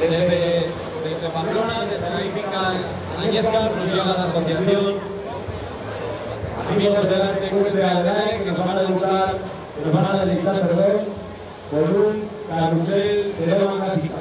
Desde Pamplona, desde la hípica Añezca, nos llega la asociación Amigos del Arte Ecuestre Aldeae, que nos van a deleitar, con un carrusel de doma clásica.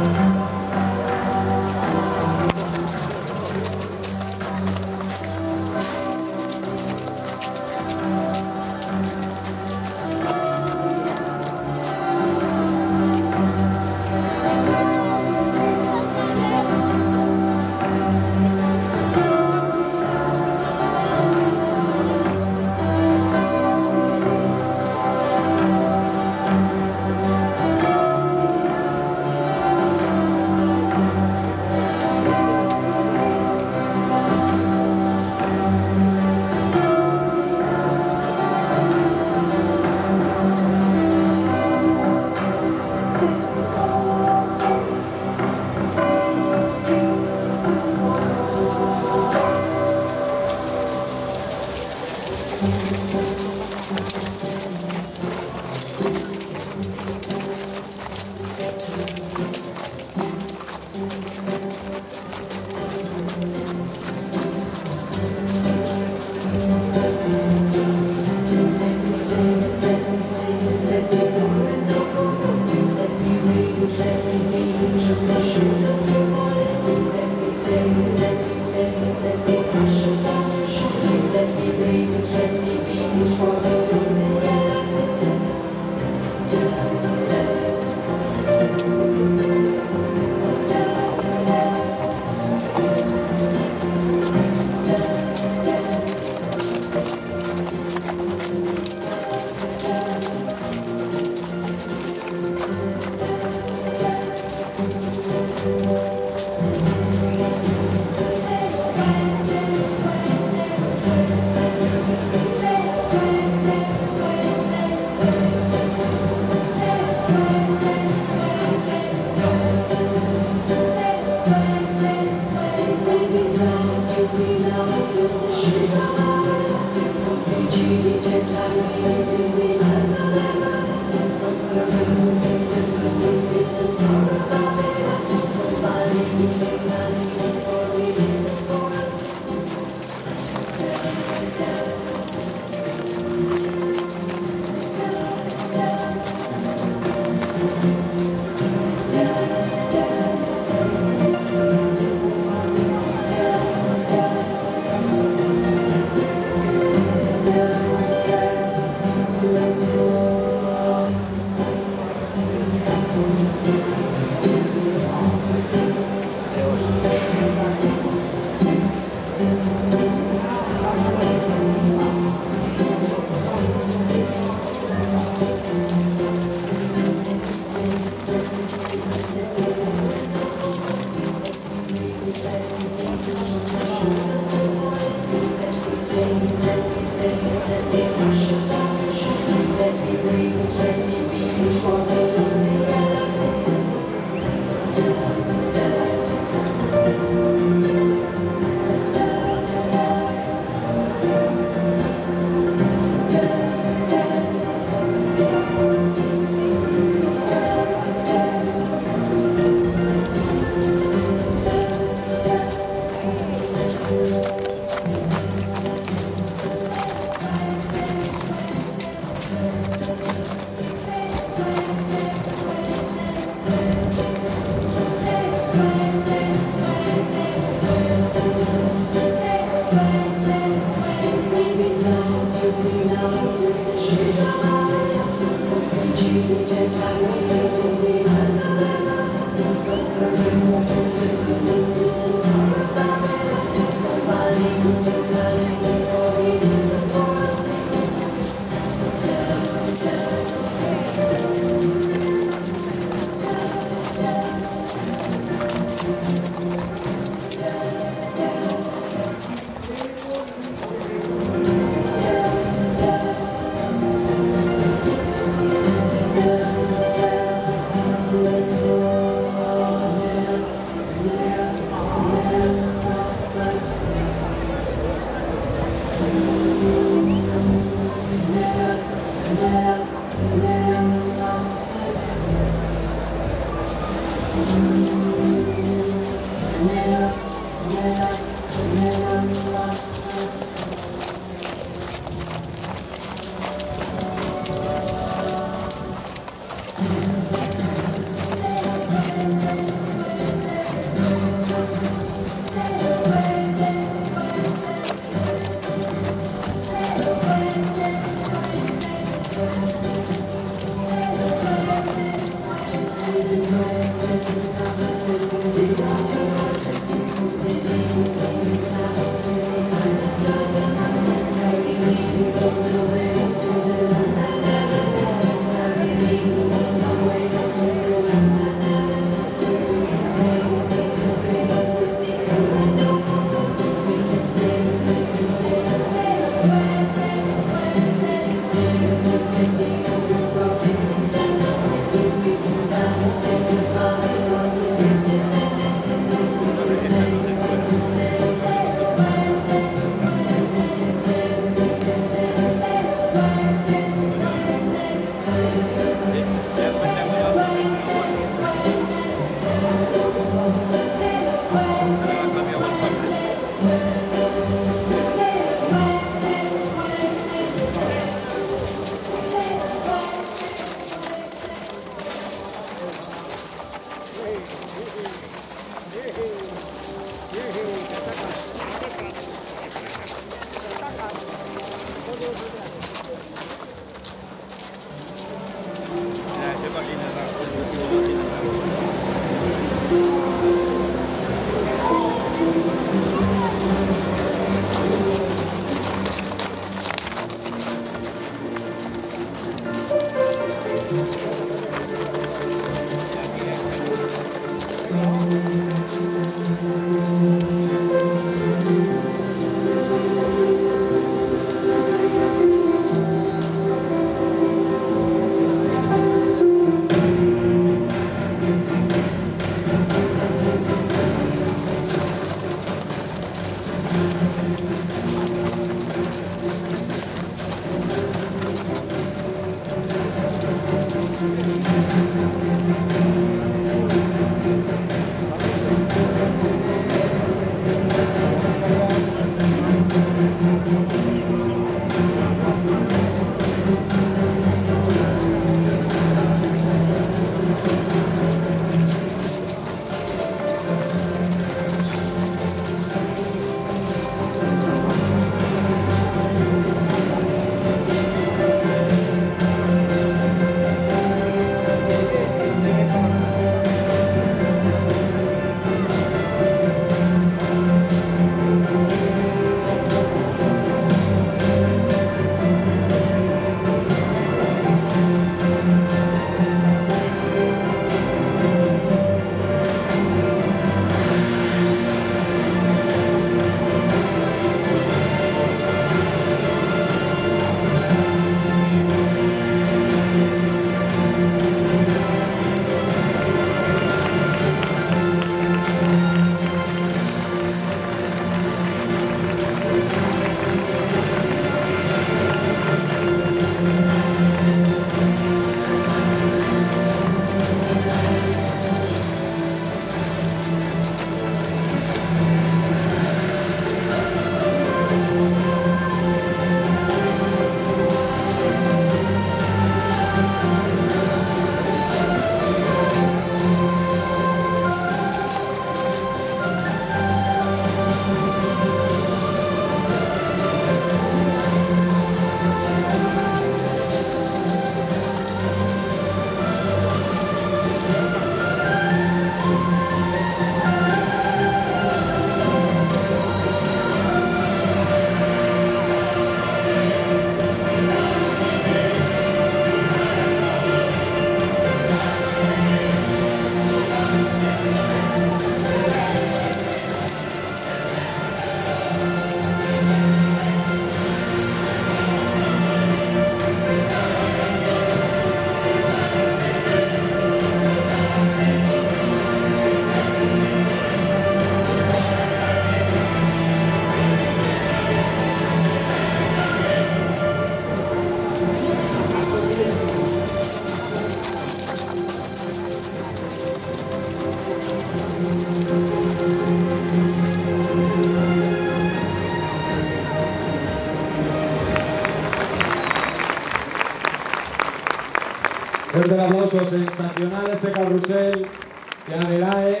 Fuerte el aplauso, sensacional ese carrusel de Adelaide,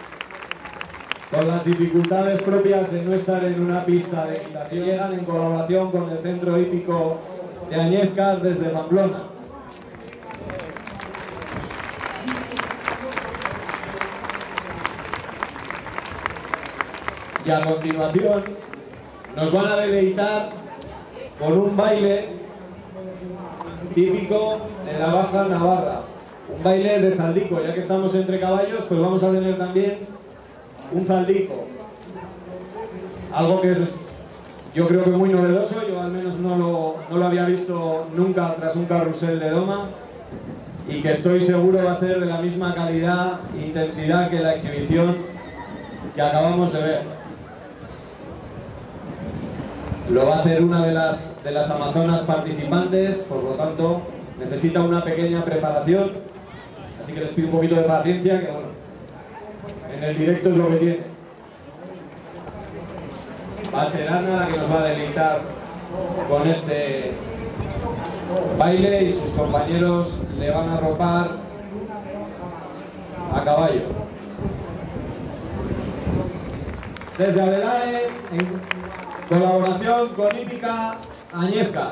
con las dificultades propias de no estar en una pista de equitación. Llegan en colaboración con el Centro Hípico de Añezcar desde Pamplona. Y a continuación nos van a deleitar con un baile típico de la Baja Navarra, un baile de zaldico. Ya que estamos entre caballos, pues vamos a tener también un zaldico, algo que es, yo creo que muy novedoso. Yo al menos no lo había visto nunca tras un carrusel de doma, y que estoy seguro va a ser de la misma calidad e intensidad que la exhibición que acabamos de ver. Lo va a hacer una de las amazonas participantes, por lo tanto necesita una pequeña preparación, así que les pido un poquito de paciencia, que bueno, en el directo es lo que tiene. Va a ser Ana la que nos va a deleitar con este baile, y sus compañeros le van a arropar a caballo. Desde Adelaide, en colaboración con Hípica Añezca.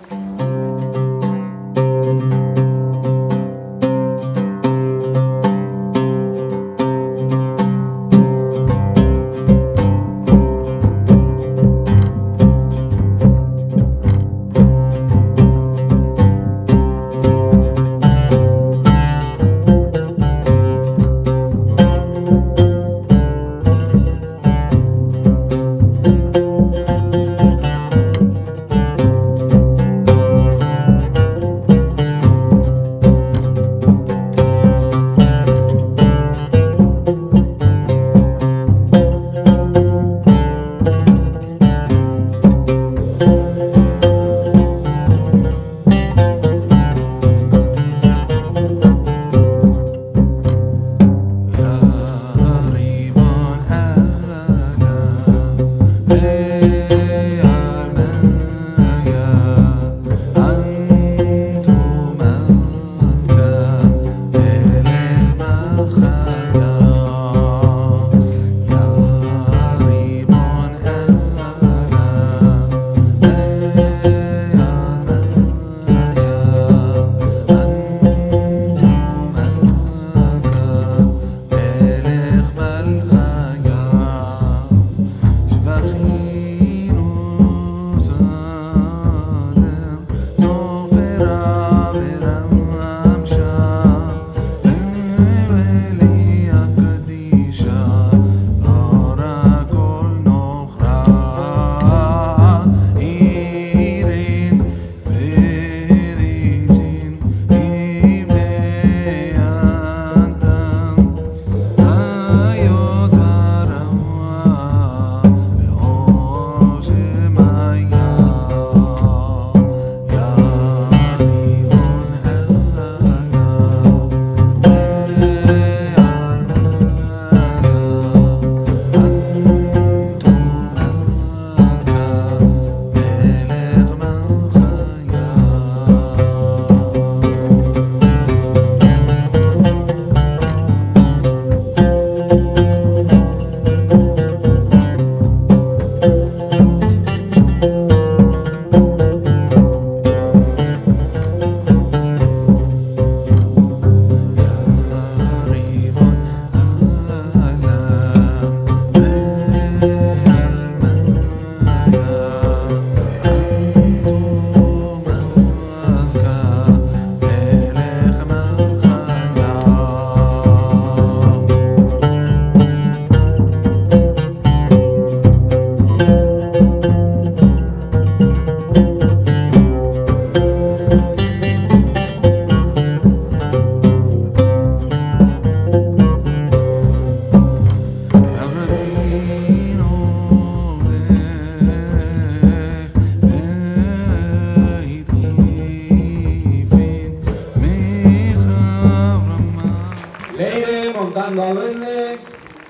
montando a Duende,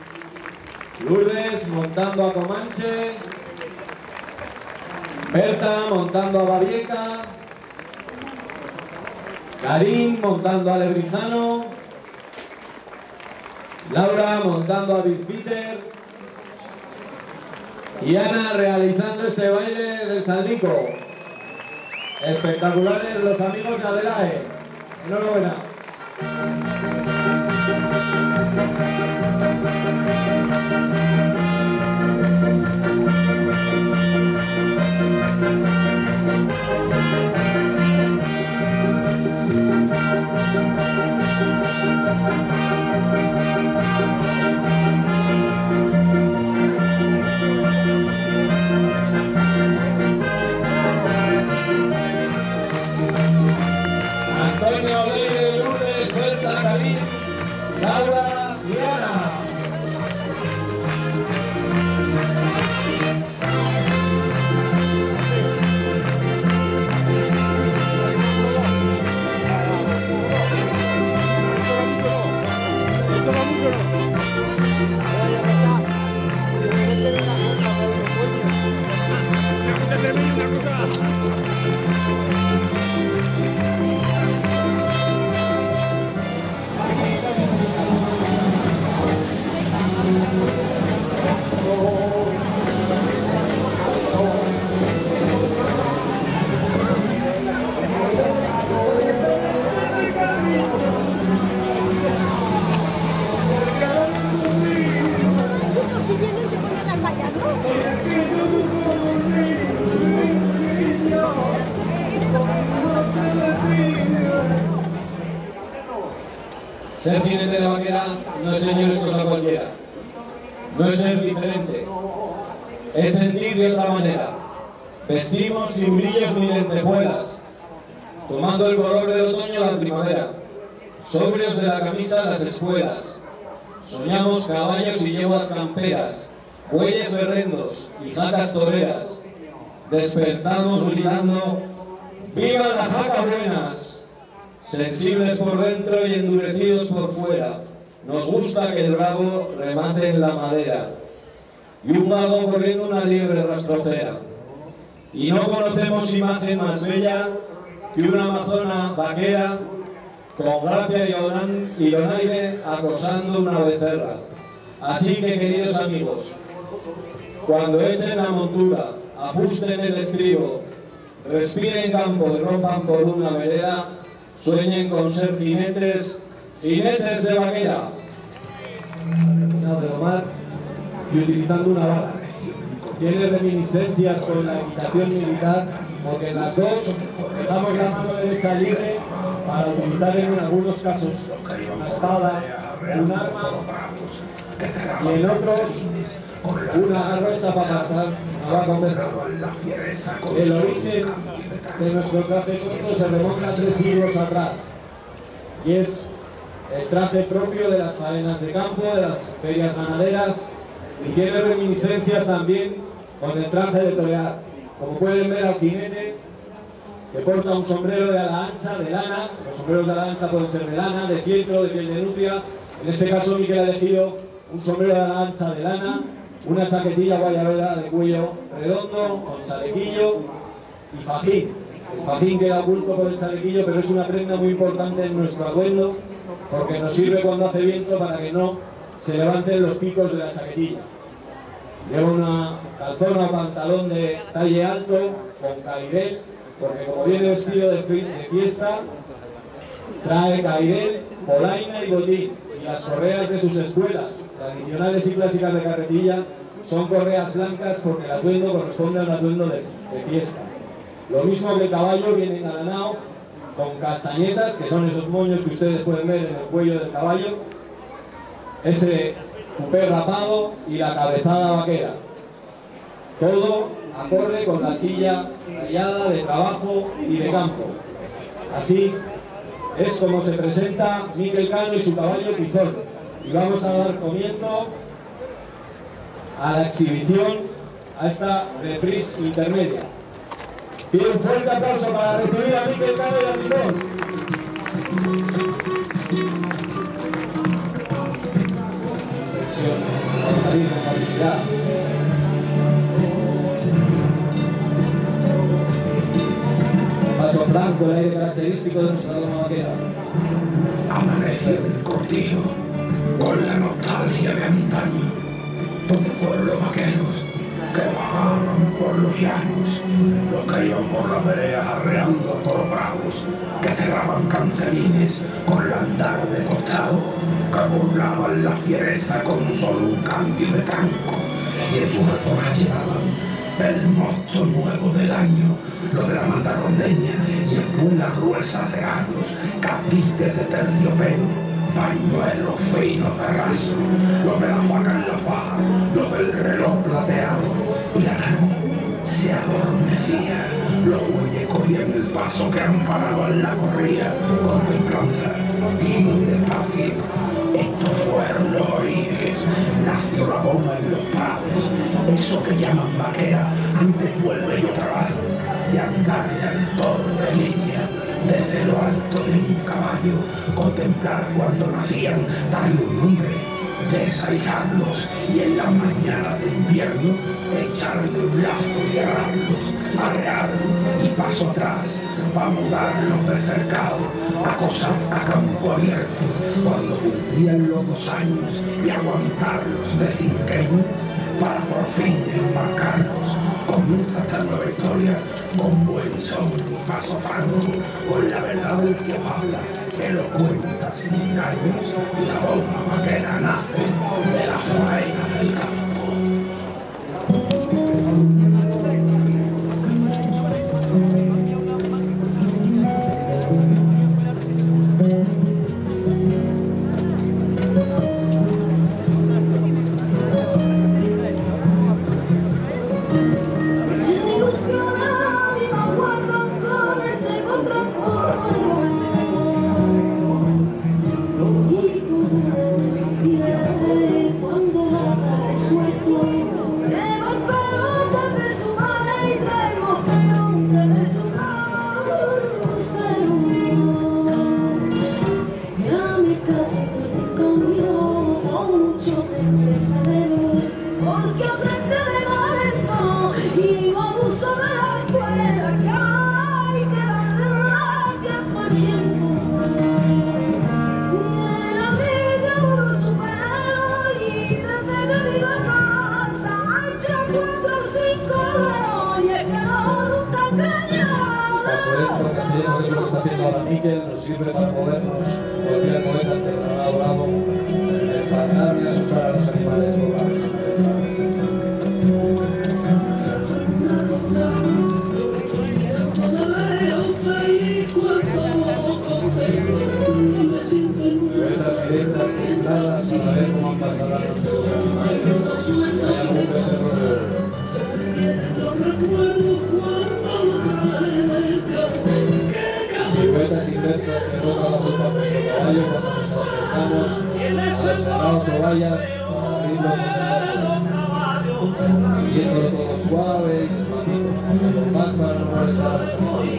Lourdes montando a Comanche, Berta montando a Babieca, Karim montando a Lebrijano, Laura montando a Bizpeter y Ana realizando este baile del Zaldico. Espectaculares los amigos de Adelae. Enhorabuena. Antonio, Leire, Lourdes, Berta, Karim, Laura y Ana. Ser jinete de vaquera no es, señores, cosa cualquiera. No es ser diferente. Es sentir de otra manera. Vestimos sin brillos ni lentejuelas, tomando el color del otoño a la primavera. Sobrios de la camisa las espuelas. Soñamos caballos y yeguas camperas, bueyes berrendos y jacas toreras. Despertamos gritando: ¡vivan las jacas buenas! Sensibles por dentro y endurecidos por fuera, nos gusta que el bravo remate en la madera. Y un mago corriendo una liebre rastrojera. Y no conocemos imagen más bella que una amazona vaquera con gracia y donaire acosando una becerra. Así que, queridos amigos, cuando echen la montura, ajusten el estribo, respiren campo y rompan por una vereda, sueñen con ser jinetes, jinetes de vaquera. De domar y utilizando una vara. Tiene reminiscencias con la equitación militar, porque en las dos dejamos la mano derecha libre para utilizar en algunos casos una espada, un arma, y en otros una garrocha para cazar una vaca oveja. El origen de nuestro traje corto se remonta 3 siglos atrás y es el traje propio de las faenas de campo, de las ferias ganaderas, y tiene reminiscencias también con el traje de torear. Como pueden ver al jinete, que porta un sombrero de ala ancha, de lana. Los sombreros de ala ancha pueden ser de lana, de fieltro, de piel de nutria. En este caso Miquel ha elegido un sombrero de ala ancha de lana, una chaquetilla guayabera de cuello redondo, con chalequillo y fajín. El fajín queda oculto por el chalequillo, pero es una prenda muy importante en nuestro atuendo, porque nos sirve cuando hace viento para que no se levanten los picos de la chaquetilla. Lleva una calzona o pantalón de talle alto, con cairel, porque como viene vestido de fiesta, trae cairel, polaina y botín. Y las correas de sus espuelas, tradicionales y clásicas de carretilla, son correas blancas porque el atuendo corresponde al atuendo de fiesta. Lo mismo que el caballo, viene engalanado con castañetas, que son esos moños que ustedes pueden ver en el cuello del caballo, ese cupé rapado y la cabezada vaquera. Todo acorde con la silla rayada de trabajo y de campo. Así es como se presenta Miquel Cano y su caballo Pizón. Y vamos a dar comienzo a la exhibición, a esta reprise intermedia. Pido un fuerte aplauso para recibir a Miquel Cano y a Pizón. Vamos a salir con facilidad. Paso franco, el aire característico de nuestra doma vaquera. Amanece el cortijo con la nostalgia de antaño, donde fueron los vaqueros que bajaban por los llanos, los que iban por las veredas arreando a toros bravos, que cerraban cancelines con el andar de costado, que burlaban la fiereza con solo un cambio de tranco, y en sus alforjas llevaban el mosto nuevo del año, los de la manta rondeña y espuelas gruesas de años, capites de terciopelo, pañuelos finos de raso, los de la faca en la faja, los del reloj plateado, y la mano se adormecía. Los bueyes cogían el paso que amparaban la corrida con templanza y muy despacio. Estos fueron los orígenes, nació la bomba en los prados, eso que llaman vaquera, antes fue el bello trabajo de andarle al toro de línea, desde lo alto de un caballo, contemplar cuando nacían, darle un nombre, desaijarlos y en la mañana de invierno echarle un lazo y agarrarlos, arrear y paso atrás, para mudarlos de cercado, acosar a campo abierto, cuando cumplían los 2 años y aguantarlos de cinquenio, para por fin embarcarlos. Comienza esta nueva historia con buen son y paso franco, con la verdad del que os habla, que lo cuenta sin engaños, y la bomba vaquera nace de la faena del campo. gasolento castellano, que es lo que está haciendo ahora Miquel, nos sirve para movernos, como decía el poeta, ante el granado bravo, sin espantar ni asustar a los animales por la ventana. Poetas directas, templadas, a la vez como han pasado los animales. Hay algún terror de oro. Piruetas inversas que tocan la puerta a nuestro caballo cuando nos acercamos a los cerrados o vallas para abrirlos en haciéndolo todo suave y despacito, con más para no molestar a los animales.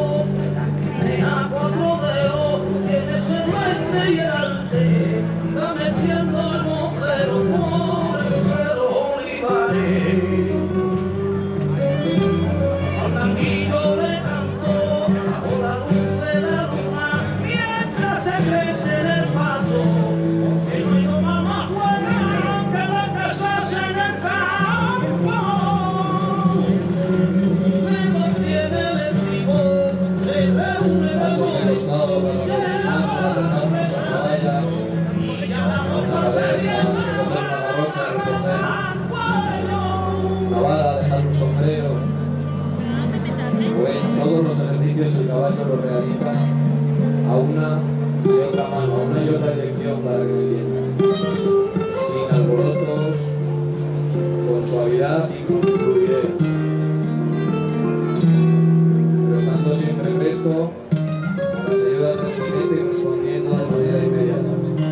Todos los ejercicios el caballo lo realiza a una y otra mano, a una y otra dirección para que entienda, sin alborotos, con suavidad y con fluidez, pero estando siempre presto a las ayudas del jinete y respondiendo de manera inmediata.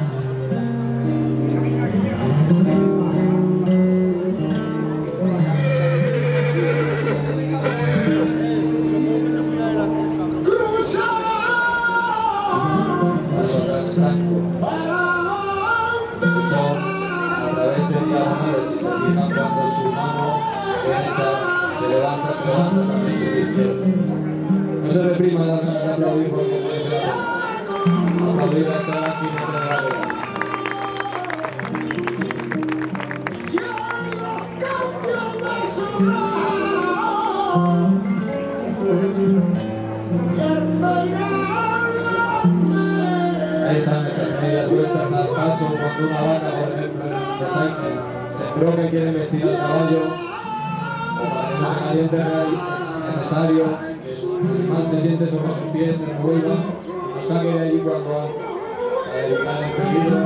También su izquierda. No se reprima la ganas de aplaudir por como es la aplaudir a esa aquí no tiene la verdad. Ahí están esas medias vueltas al paso cuando una vaca, por ejemplo, en el desaire sembró que quiere vestir al caballo. Para que no se caliente es necesario que el animal se siente sobre sus pies, se revuelva y nos saque de allí cuando para evitar el peligro.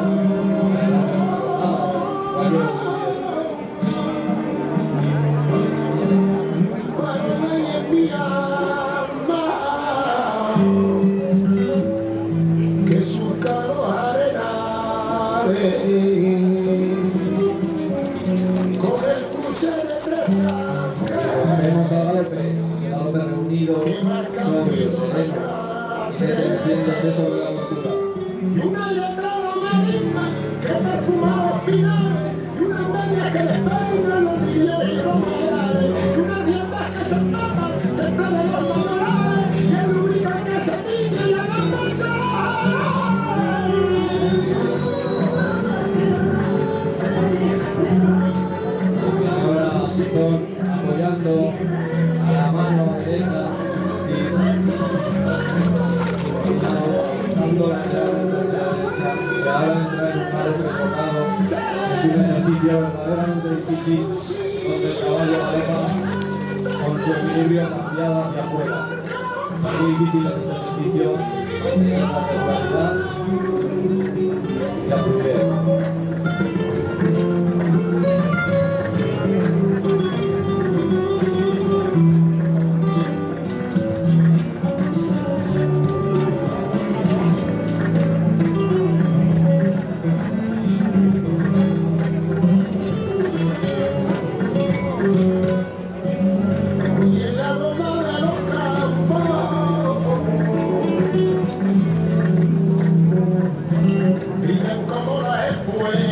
Que su caro arenales con el cruce de vemos al Galope reunido, sobrio, sereno, metiéndose sobre la montura. y una letrada marisma que perfuma los pinares, y una media que despeina los guilleros y los maderares, y unas riendas que se empapan detrás de los mayorales, y el lubricante que se tiñe y haga pasar. Y ahora Sicón apoyando a la mano derecha y dando la derecha, y ahora entra en un paro precortado. Es un ejercicio verdaderamente difícil donde el caballo maneja con su equilibrio cambiado hacia afuera. Muy difícil en este ejercicio mantener la regularidad y la fluidez. Brillan como la espuela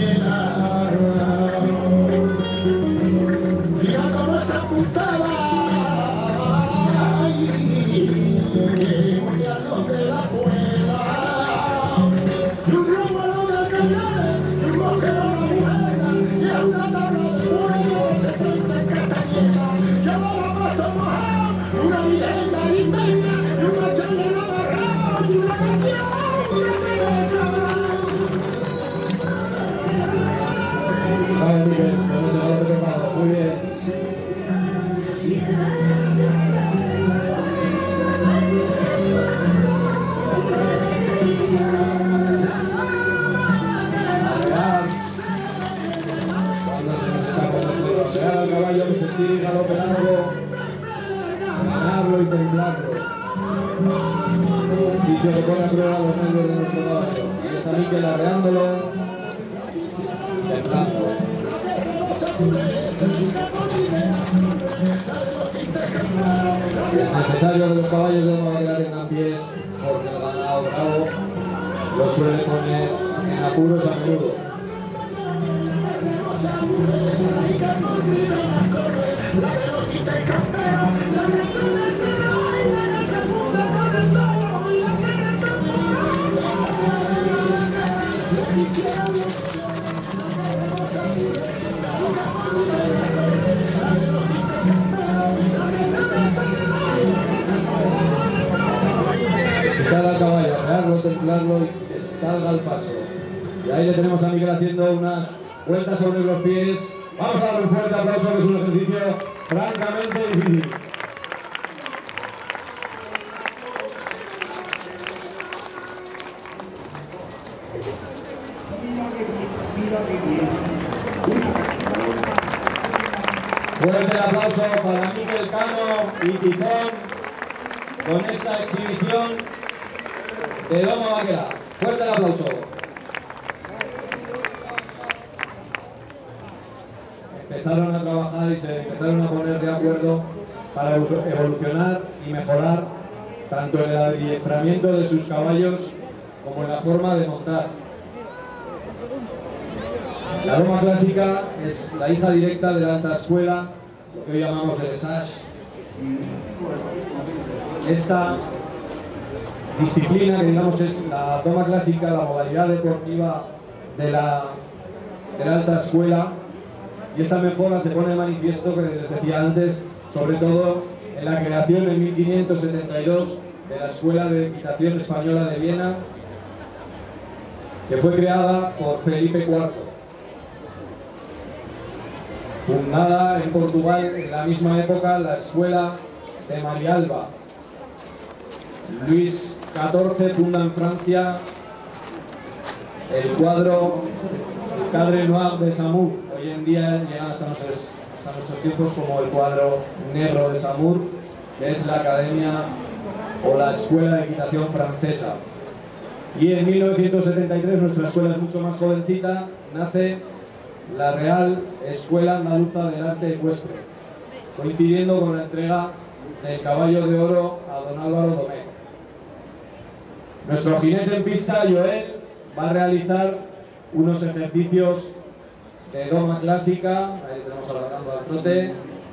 Ejercicio que pone a prueba los nervios de nuestro caballo. Ahí está Mikel arreándolo. Temblando. Es necesario que los caballos de Doma Vaquera tengan pies porque el ganado bravo lo suele poner en apuros a menudo. Excitar al caballo, arrearlo, templarlo y que salga al paso. Y ahí le tenemos a Mikel haciendo unas vueltas sobre los pies. Vamos a darle un fuerte aplauso, que es un ejercicio francamente difícil. Fuerte el aplauso para Mikel Cano y Tizón con esta exhibición de Doma Vaquera. Fuerte el aplauso. Empezaron a trabajar y se empezaron a poner de acuerdo para evolucionar y mejorar tanto en el adiestramiento de sus caballos como en la forma de montar. La Doma clásica es la hija directa de la alta escuela, lo que hoy llamamos el Dressage. Esta disciplina, que digamos que es la Doma clásica, la modalidad deportiva de la alta escuela, y esta mejora se pone de manifiesto, que les decía antes, sobre todo en la creación en 1572 de la Escuela de Equitación Española de Viena, que fue creada por Felipe IV. Fundada en Portugal en la misma época la Escuela de Marialba. Luis XIV funda en Francia el cuadro Cadre Noir de Saumur. Hoy en día llegan hasta nuestros tiempos como el cuadro negro de Saumur, que es la academia o la escuela de equitación francesa. Y en 1973, nuestra escuela es mucho más jovencita, nace la Real Escuela Andaluza del Arte Ecuestre, coincidiendo con la entrega del Caballo de Oro a don Álvaro Domecq. Nuestro jinete en pista, Joel, va a realizar unos ejercicios de doma clásica, ahí tenemos alargando al trote,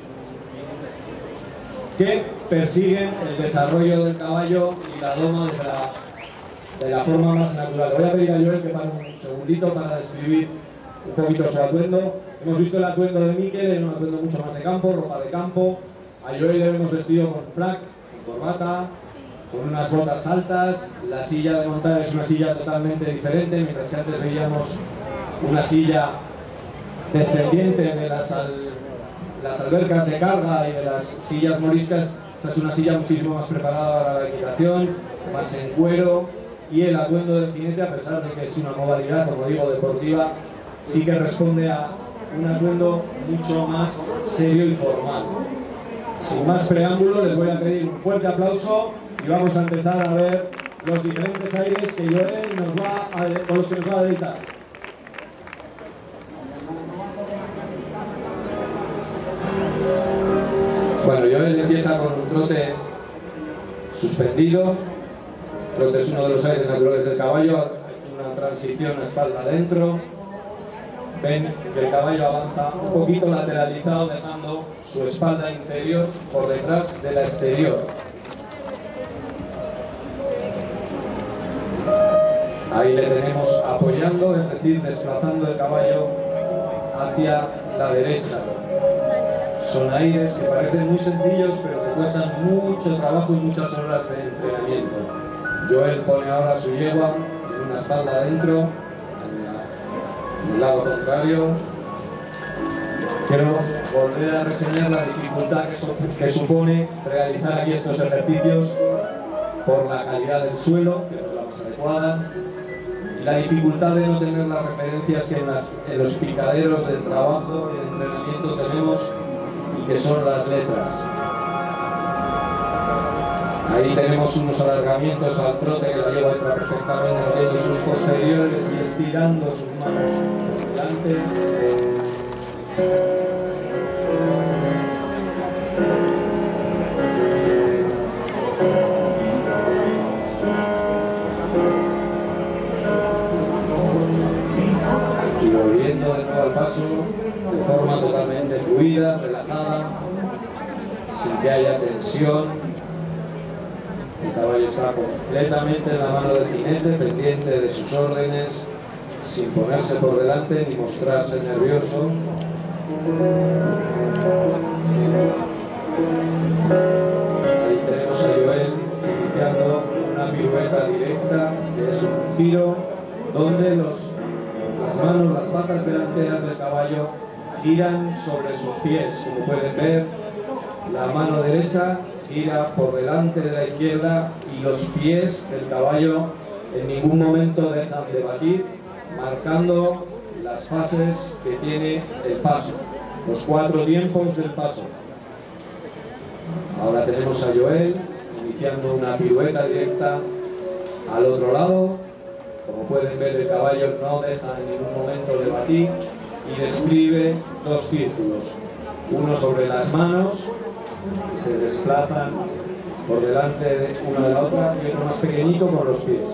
que persiguen el desarrollo del caballo y la doma de la forma más natural. Voy a pedir a Joel que pare un segundito para describir un poquito su atuendo. Hemos visto el atuendo de Mikel, es un atuendo mucho más de campo, ropa de campo. A Joel le hemos vestido con frac, con corbata, con unas botas altas. La silla de montar es una silla totalmente diferente, mientras que antes veíamos una silla descendiente de las albercas de carga y de las sillas moriscas. Esta es una silla muchísimo más preparada para la equitación, más en cuero, y el atuendo del jinete, a pesar de que es una modalidad, como digo, deportiva, sí que responde a un atuendo mucho más serio y formal. Sin más preámbulo, les voy a pedir un fuerte aplauso y vamos a empezar a ver los diferentes aires que Joel con los que nos va a deleitar. Bueno, Joel empieza con un trote suspendido. El trote es uno de los aires naturales del caballo, ha hecho una transición a espalda adentro. Ven que el caballo avanza un poquito lateralizado, dejando su espalda interior por detrás de la exterior. Ahí le tenemos apoyando, es decir, desplazando el caballo hacia la derecha. Son aires que parecen muy sencillos, pero que cuestan mucho trabajo y muchas horas de entrenamiento. Joel pone ahora su yegua en una espalda adentro, en el lado contrario. Quiero volver a reseñar la dificultad que supone realizar aquí estos ejercicios por la calidad del suelo, que no es la más adecuada, y la dificultad de no tener las referencias que en los picaderos de trabajo y de entrenamiento tenemos, y que son las letras. Ahí tenemos unos alargamientos al trote que la yegua entra perfectamente metiendo sus posteriores y estirando sus manos por delante. Y volviendo de nuevo al paso de forma totalmente fluida, relajada, sin que haya tensión. El caballo está completamente en la mano del jinete, pendiente de sus órdenes, sin ponerse por delante ni mostrarse nervioso. Ahí tenemos a Joel iniciando una pirueta directa, que es un giro donde las manos, las patas delanteras del caballo giran sobre sus pies. Como pueden ver, la mano derecha gira por delante de la izquierda y los pies del caballo en ningún momento dejan de batir, marcando las fases que tiene el paso, los 4 tiempos del paso. Ahora tenemos a Joel iniciando una pirueta directa al otro lado. Como pueden ver, el caballo no deja en ningún momento de batir y describe 2 círculos, uno sobre las manos, que se desplazan por delante de una de la otra, y otro más pequeñito con los pies.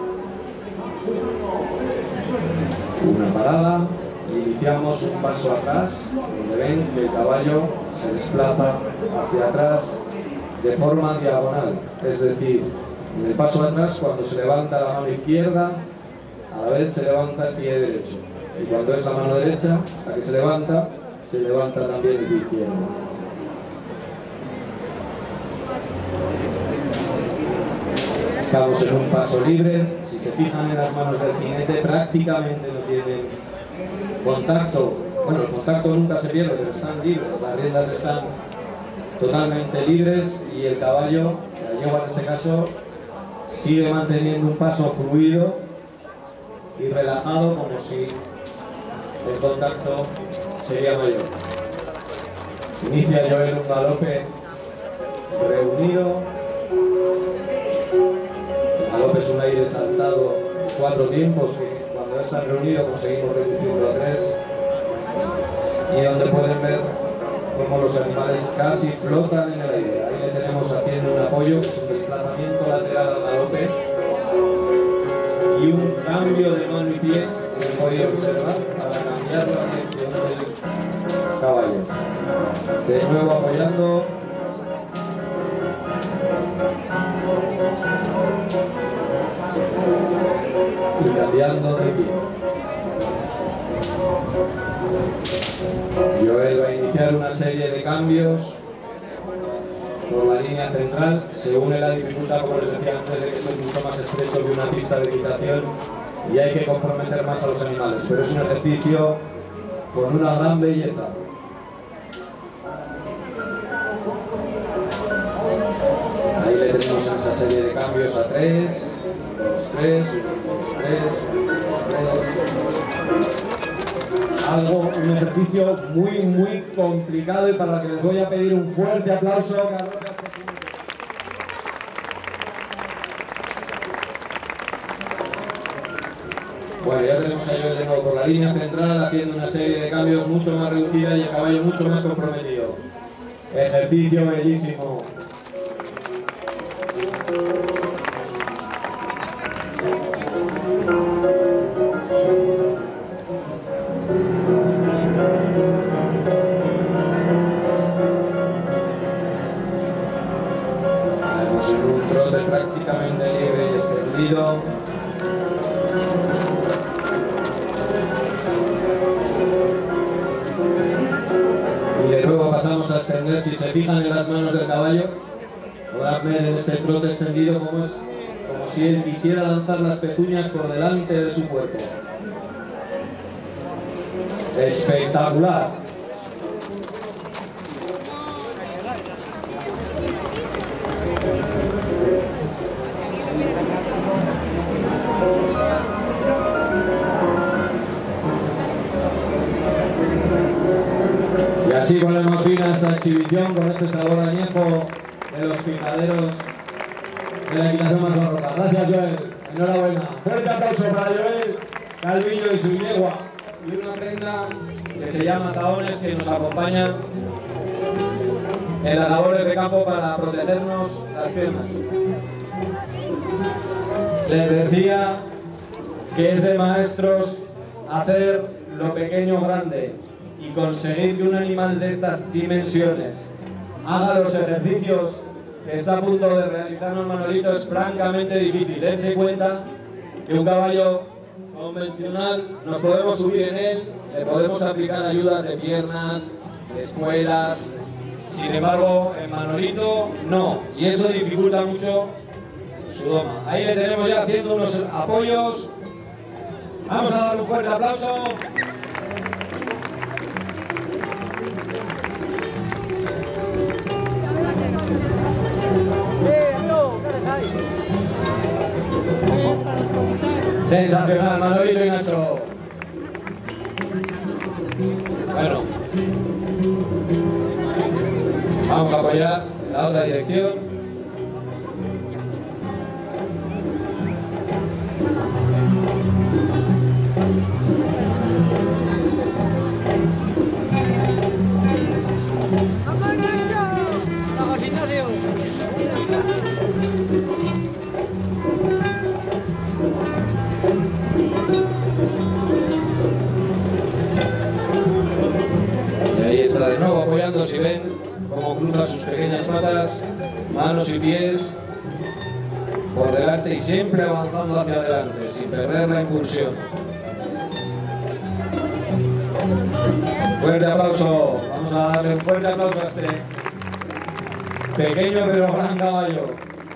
Una parada, y iniciamos un paso atrás, donde ven que el caballo se desplaza hacia atrás de forma diagonal, es decir, en el paso atrás, cuando se levanta la mano izquierda, a la vez se levanta el pie derecho, y cuando es la mano derecha la que se levanta también el pie izquierdo. Estamos en un paso libre. Si se fijan en las manos del jinete, prácticamente no tienen contacto. Bueno, el contacto nunca se pierde, pero están libres. Las riendas están totalmente libres y el caballo, la yegua en este caso, sigue manteniendo un paso fluido y relajado, como si el contacto sería mayor. Inicia Joel un galope reunido. El galope es un aire saltado, 4 tiempos que cuando están reunidos conseguimos reducirlo a 3, y donde pueden ver cómo los animales casi flotan en el aire. Ahí le tenemos haciendo un apoyo, que es un desplazamiento lateral al galope, y un cambio de mano y pie se puede observar para cambiar la dirección del caballo. De nuevo apoyando. Y cambiando de pie. Joel va a iniciar una serie de cambios por la línea central. Se une la dificultad, como les decía antes, de que esto es mucho más estrecho que una pista de equitación y hay que comprometer más a los animales, pero es un ejercicio con una gran belleza. Ahí le tenemos en esa serie de cambios a 3, 2, 3, 2, 3, 3. Un ejercicio muy complicado y para el que les voy a pedir un fuerte aplauso. Bueno, ya tenemos a Joel de nuevo por la línea central haciendo una serie de cambios mucho más reducida y el caballo mucho más comprometido. Ejercicio bellísimo. Vamos en un trote prácticamente libre y extendido. Y de nuevo pasamos a extender. Si se fijan en las manos del caballo, podrán ver en este trote extendido como si él quisiera lanzar las pezuñas por delante de su cuerpo. Espectacular. Y así ponemos fin a esta exhibición con este sabor añejo de los picaderos de la equitación más barroca. Gracias, Joel. Enhorabuena. Fuerte aplauso para Joel Calvillo y su yegua. Y una prenda que se llama Taones, que nos acompaña en las labores de campo para protegernos las piernas. Les decía que es de maestros hacer lo pequeño grande y conseguir que un animal de estas dimensiones haga los ejercicios que está a punto de realizarnos Manolito es francamente difícil. Dense cuenta que un caballo convencional nos podemos subir en él, le podemos aplicar ayudas de piernas, de espuelas. Sin embargo, en Manolito no, y eso dificulta mucho su doma. Ahí le tenemos ya haciendo unos apoyos. Vamos a dar un fuerte aplauso. Sensacional, Manolito y Nacho. Bueno, vamos a apoyar en la otra dirección. De nuevo apoyando, si ven cómo cruza sus pequeñas patas, manos y pies por delante y siempre avanzando hacia adelante sin perder la impulsión. Fuerte aplauso, vamos a darle un fuerte aplauso a este pequeño pero gran caballo.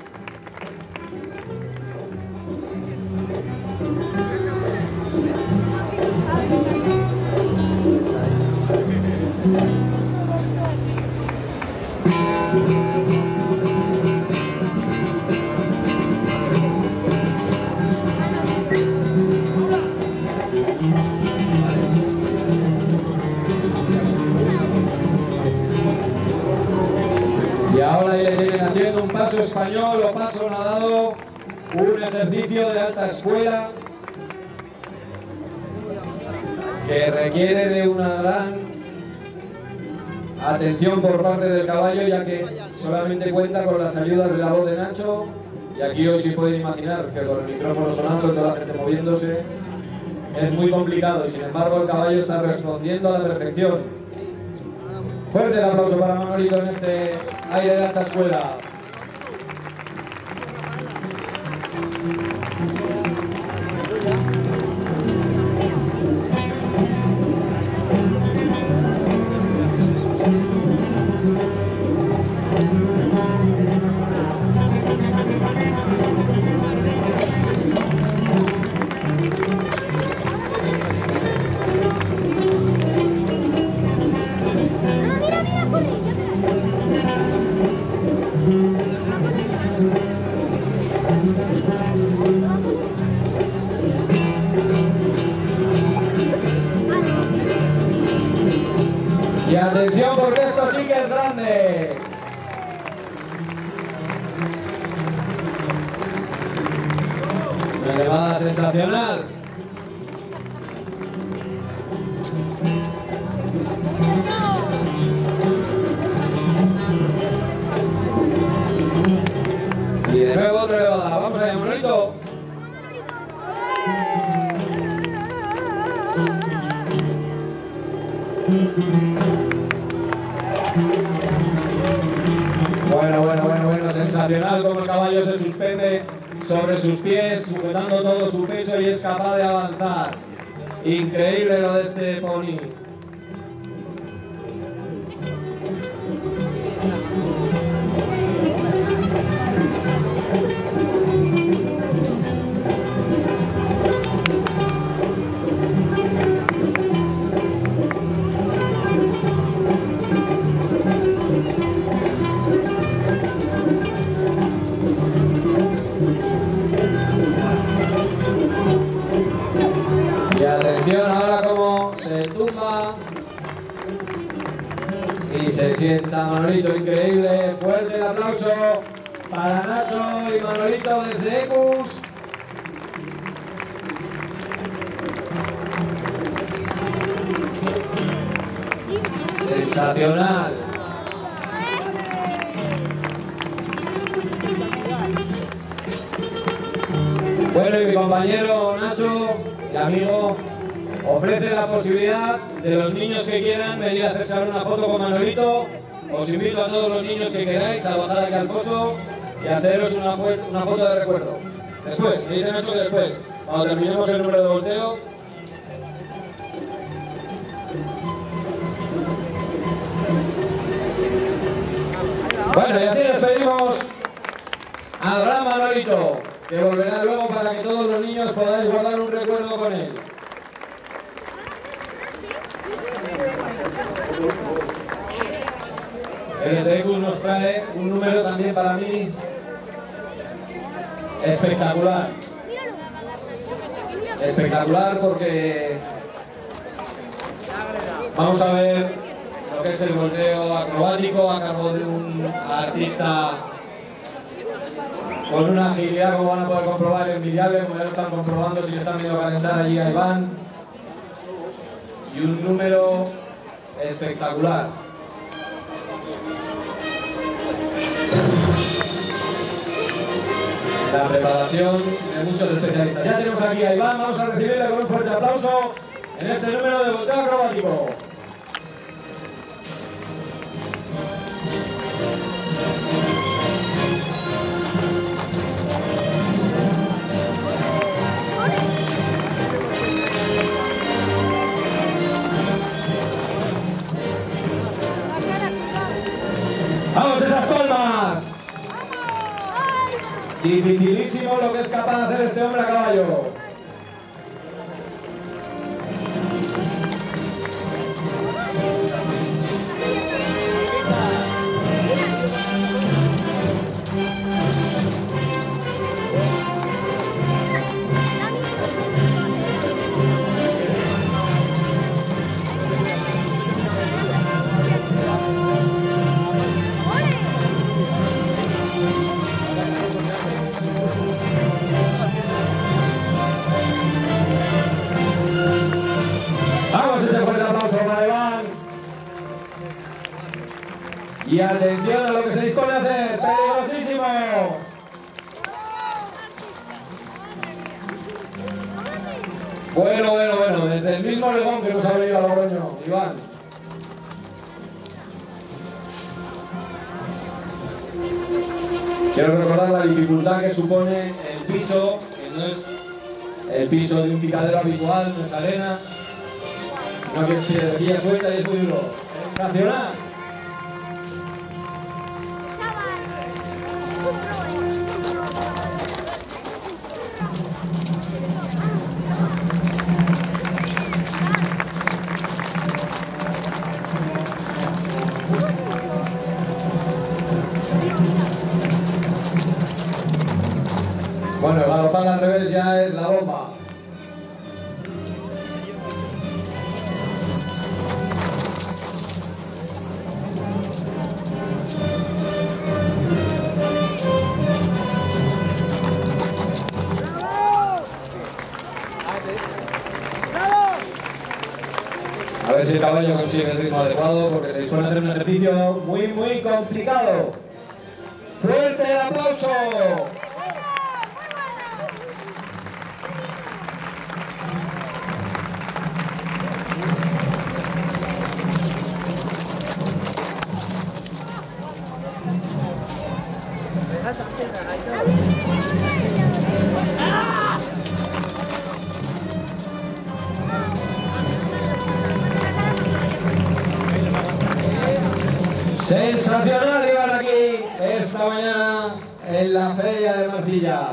Y ahora ahí le tienen haciendo un paso español o paso nadado, un ejercicio de alta escuela que requiere de una gran atención por parte del caballo, ya que solamente cuenta con las ayudas de la voz de Nacho, y aquí hoy sí pueden imaginar que con el micrófono sonando y toda la gente moviéndose es muy complicado, y sin embargo el caballo está respondiendo a la perfección. Fuerte el aplauso para Manolito en este aire de alta escuela. Y atención porque esto sí que es grande. Una elevada sensacional. Y de nuevo otra elevada. Vamos allá, Manolito. Bueno, sensacional como el caballo se suspende sobre sus pies, sujetando todo su peso y es capaz de avanzar. Increíble lo de este pony. Y atención ahora como se tumba y se sienta Manolito, increíble, fuerte el aplauso para Nacho y Manolito desde Ecus. Sensacional. Bueno, y mi compañero Nacho y amigo ofrece la posibilidad de los niños que quieran venir a hacerse ahora una foto con Manolito. Os invito a todos los niños que queráis a bajar aquí al pozo y haceros una foto de recuerdo. Después, me dice Nacho que después, cuando terminemos el número de volteo. Bueno, y así despedimos al gran Manolito, que volverá luego para que todos los niños podáis guardar un recuerdo con él. El Ecus nos trae un número también para mí espectacular. Espectacular porque vamos a ver lo que es el volteo acrobático a cargo de un artista con una agilidad, como van a poder comprobar, envidiable, como ya lo están comprobando si están viendo calentar allí a Iván, y un número espectacular. La preparación de muchos especialistas. Ya tenemos aquí a Iván, vamos a recibirle con un fuerte aplauso en este número de volteo acrobático. ¡Vamos esas palmas! Dificilísimo lo que es capaz de hacer este hombre a caballo. Y atención a lo que se dispone a hacer, peligrosísimo. Bueno, desde el mismo Oregón que nos ha venido a Logroño, Iván. Quiero recordar la dificultad que supone el piso, que no es el piso de un picadero habitual, no es arena, sino que es piedrecilla suelta y es muy duro. Sensacional. Bueno, el galopar al revés ya es la bomba. A ver si el caballo consigue el ritmo adecuado porque se dispone a hacer un ejercicio muy complicado. ¡Fuerte el aplauso! Sensacional Iván aquí esta mañana en la Feria de Marcilla.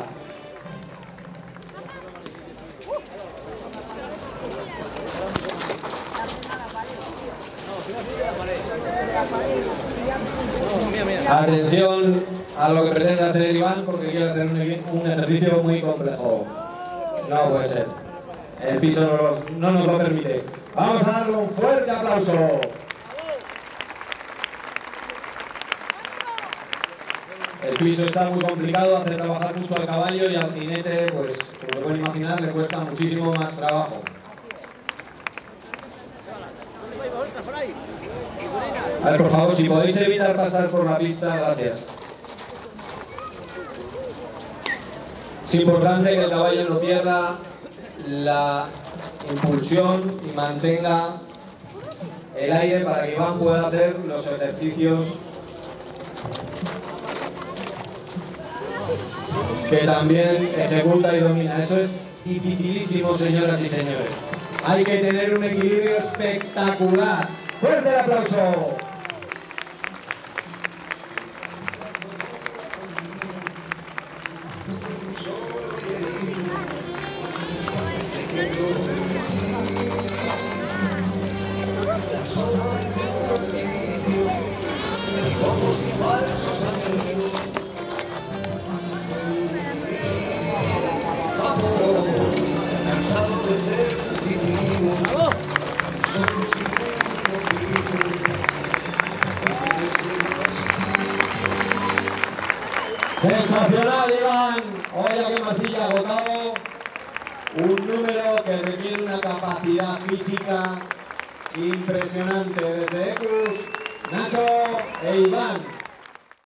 Atención a lo que pretende hacer Iván porque quiere hacer un ejercicio muy complejo. No puede ser. El piso no nos lo permite. Vamos a darle un fuerte aplauso. El piso está muy complicado, hace trabajar mucho al caballo y al jinete, pues, como pueden imaginar, le cuesta muchísimo más trabajo. A ver, por favor, si podéis evitar pasar por la pista, gracias. Es importante que el caballo no pierda la impulsión y mantenga el aire para que Iván pueda hacer los ejercicios que también ejecuta y domina. Eso es dificilísimo, señoras y señores. Hay que tener un equilibrio espectacular. ¡Fuerte el aplauso! Sensacional, Iván. Oye, qué Macilla agotado. Un número que requiere una capacidad física impresionante. Desde Ecus, Nacho e Iván.